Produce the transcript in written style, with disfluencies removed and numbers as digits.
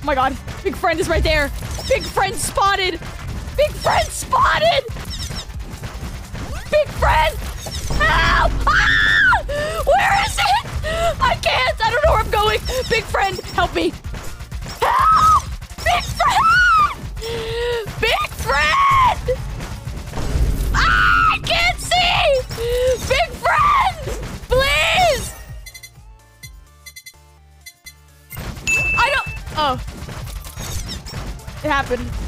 my god. Big friend is right there. Big friend spotted. Big friend spotted. Big friend. Help! Ah! Where is it? I can't. I don't know where I'm going. Big friend, help me. Help! Big friend! Big friend! Ah, I can't see! Big friend! Please! I don't... Oh. It happened.